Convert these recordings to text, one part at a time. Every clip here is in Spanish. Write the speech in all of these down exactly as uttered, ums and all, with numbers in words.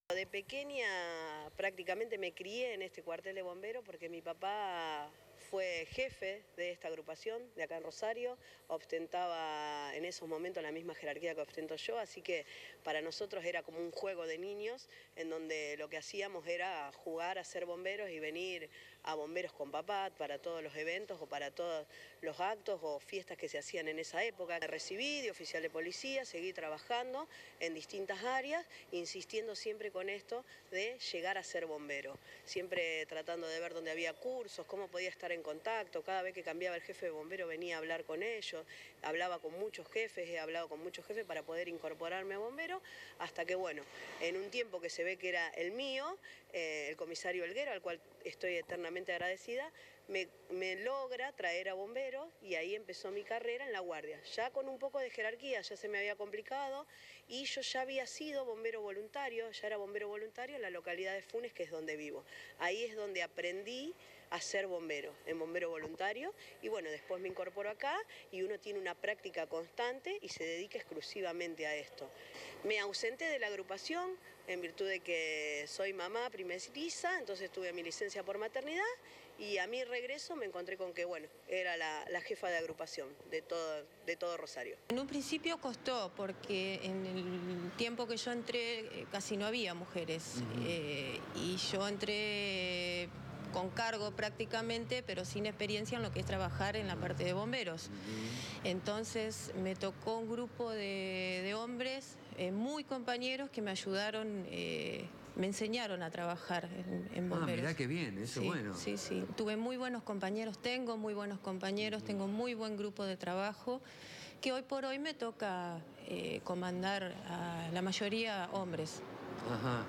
De pequeña prácticamente me crié en este cuartel de bomberos porque mi papá fue jefe de esta agrupación de acá en Rosario, ostentaba en esos momentos la misma jerarquía que ostento yo, así que para nosotros era como un juego de niños en donde lo que hacíamos era jugar a ser bomberos y venir a Bomberos con Papá para todos los eventos o para todos los actos o fiestas que se hacían en esa época. Me recibí de oficial de policía, seguí trabajando en distintas áreas, insistiendo siempre con esto de llegar a ser bombero, siempre tratando de ver dónde había cursos, cómo podía estar en contacto. Cada vez que cambiaba el jefe de bombero venía a hablar con ellos, hablaba con muchos jefes, he hablado con muchos jefes para poder incorporarme a bombero, hasta que bueno, en un tiempo que se ve que era el mío, eh, el comisario Helguero, al cual estoy eternamente agradecida, me, me logra traer a bomberos y ahí empezó mi carrera en la guardia, ya con un poco de jerarquía, ya se me había complicado y yo ya había sido bombero voluntario, ya era bombero voluntario en la localidad de Funes, que es donde vivo. Ahí es donde aprendí a ser bombero, en bombero voluntario, y bueno, después me incorporo acá y uno tiene una práctica constante y se dedica exclusivamente a esto. Me ausenté de la agrupación en virtud de que soy mamá primeriza, entonces tuve mi licencia por maternidad y a mi regreso me encontré con que, bueno, era la, la jefa de agrupación de todo, de todo Rosario. En un principio costó porque en el tiempo que yo entré casi no había mujeres. Uh-huh. eh, y yo entré con cargo prácticamente, pero sin experiencia en lo que es trabajar en la parte de bomberos. Uh-huh. Entonces me tocó un grupo de, de hombres eh, muy compañeros que me ayudaron, eh, me enseñaron a trabajar en, en bomberos. Ah, mirá qué bien, eso sí, es bueno. Sí, sí, tuve muy buenos compañeros, tengo muy buenos compañeros, uh-huh. Tengo muy buen grupo de trabajo, que hoy por hoy me toca eh, comandar a la mayoría hombres. Ajá.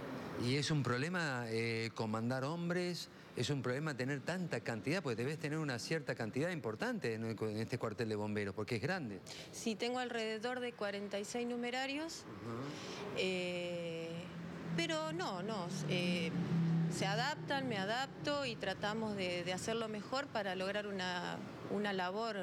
¿Y es un problema eh, comandar hombres? ¿Es un problema tener tanta cantidad? Porque debes tener una cierta cantidad importante en, en este cuartel de bomberos, porque es grande. Sí, tengo alrededor de cuarenta y seis numerarios. Uh-huh. eh, pero no, no. Eh, se adaptan, me adapto y tratamos de, de hacerlo mejor para lograr una, una labor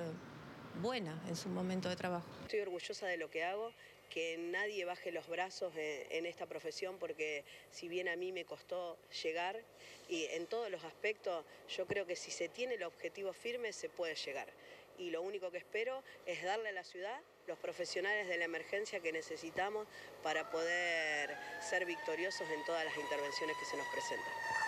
buena en su momento de trabajo. Estoy orgullosa de lo que hago, que nadie baje los brazos en, en esta profesión, porque si bien a mí me costó llegar, y en todos los aspectos, yo creo que si se tiene el objetivo firme se puede llegar. Y lo único que espero es darle a la ciudad los profesionales de la emergencia que necesitamos para poder ser victoriosos en todas las intervenciones que se nos presentan.